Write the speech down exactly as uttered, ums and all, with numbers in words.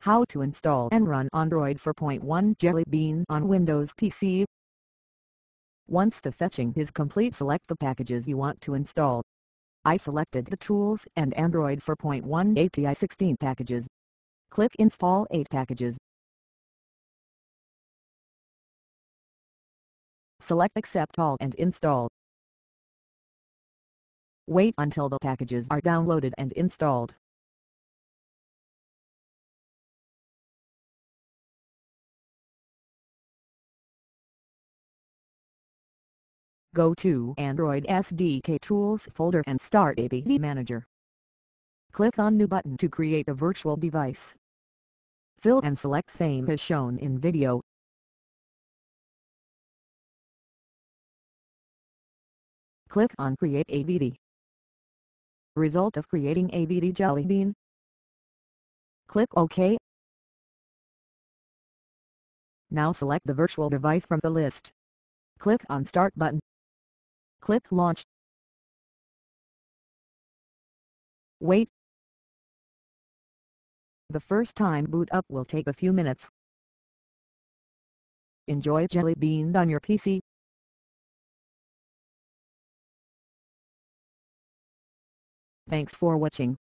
How to install and run Android four point one Jelly Bean on Windows P C. Once the fetching is complete, select the packages you want to install. I selected the Tools and Android four point one A P I sixteen packages. Click Install eight packages. Select Accept All and Install. Wait until the packages are downloaded and installed. Go to Android S D K Tools folder and start A P K Manager. Click on New button to create a virtual device. Fill and select same as shown in video. Click on Create A V D. Result of creating A V D Jelly Bean. Click OK. Now select the virtual device from the list. Click on Start button. Click Launch. Wait. The first time boot up will take a few minutes. Enjoy Jelly Bean on your P C. Thanks for watching.